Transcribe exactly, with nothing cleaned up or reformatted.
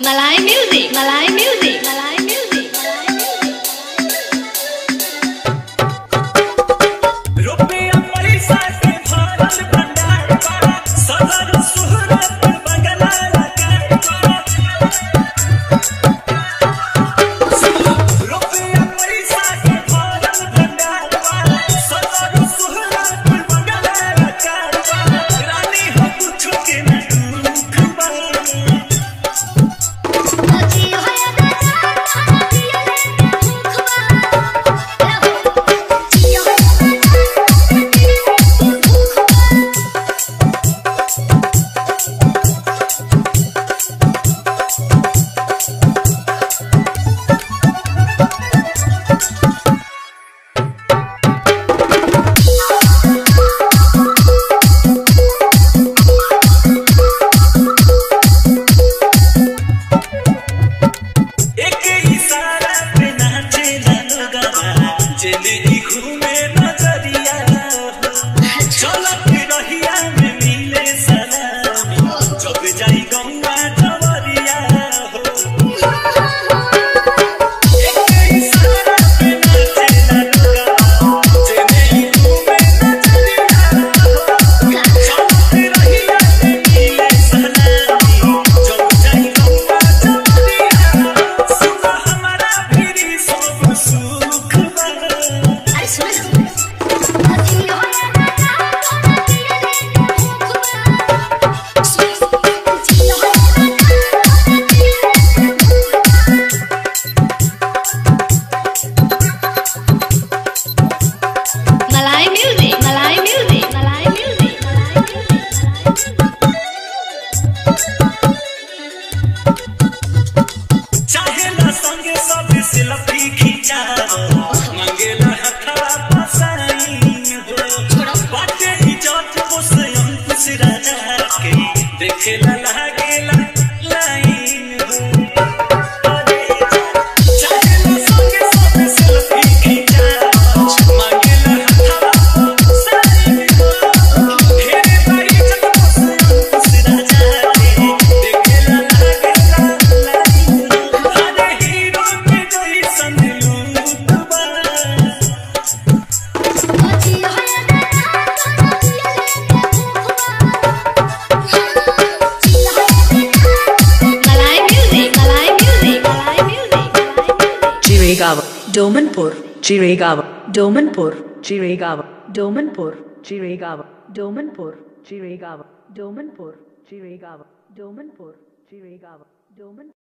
Malay music, Malay music, Malay music, Malay music. रुपया पैसा के भरल भंडार बा, सदर सुहरत बंगला लगाए बा। रुपया पैसा के भरल भंडार बा, सदर सुहरत बंगला लगाए बा। रानी हो कुछ के न दुख बा। Domanpur, Jiregaon, Domanpur, Jiregaon, Domanpur, Jiregaon, Domanpur, Jiregaon, Domanpur, Jiregaon, Domanpur, Jiregaon, Domanpur.